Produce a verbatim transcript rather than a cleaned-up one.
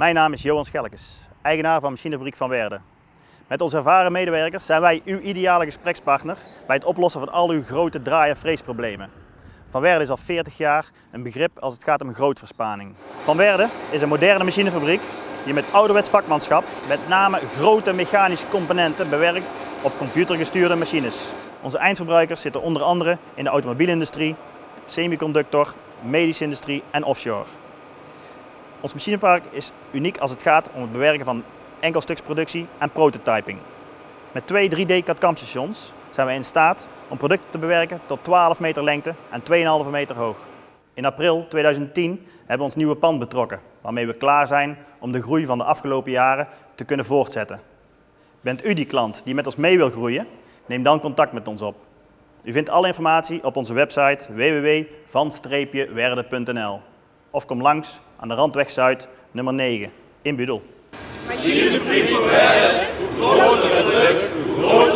Mijn naam is Johan Schelkes, eigenaar van Machinefabriek Van Weerde. Met onze ervaren medewerkers zijn wij uw ideale gesprekspartner bij het oplossen van al uw grote draai- en freesproblemen. Van Weerde is al veertig jaar een begrip als het gaat om grootverspanning. Van Weerde is een moderne machinefabriek die met ouderwets vakmanschap met name grote mechanische componenten bewerkt op computergestuurde machines. Onze eindverbruikers zitten onder andere in de automobielindustrie, semiconductor, medische industrie en offshore. Ons machinepark is uniek als het gaat om het bewerken van enkelstuksproductie en prototyping. Met twee drie D C A D-stations zijn we in staat om producten te bewerken tot twaalf meter lengte en twee komma vijf meter hoog. In april tweeduizend tien hebben we ons nieuwe pand betrokken, waarmee we klaar zijn om de groei van de afgelopen jaren te kunnen voortzetten. Bent u die klant die met ons mee wil groeien? Neem dan contact met ons op. U vindt alle informatie op onze website w w w punt van weerde punt n l of kom langs aan de Randweg Zuid nummer negen in Budel. Machinefabriek Van Weerde, hoe groter het lukt, hoe groter